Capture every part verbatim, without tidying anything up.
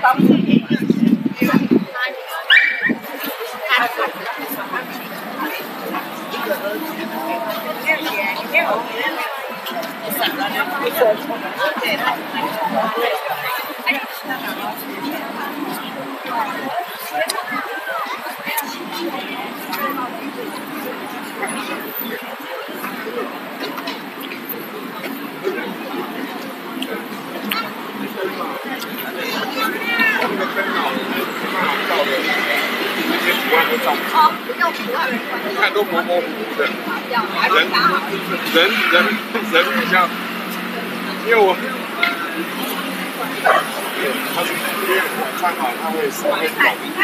看都模模糊糊的，人人人人比较，因为我他是因为我看好他会稍微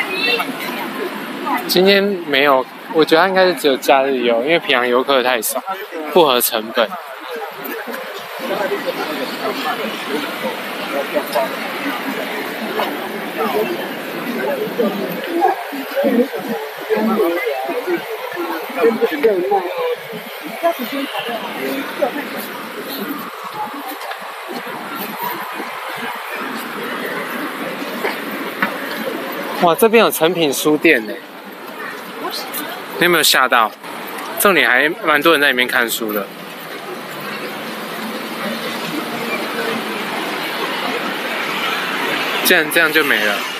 短。 今天没有，我觉得他应该是只有假日游，因为平常游客太少，不合成本。哇，这边有诚品书店呢，你有没有吓到？重点还蛮多人在里面看书的。竟然这样就没了。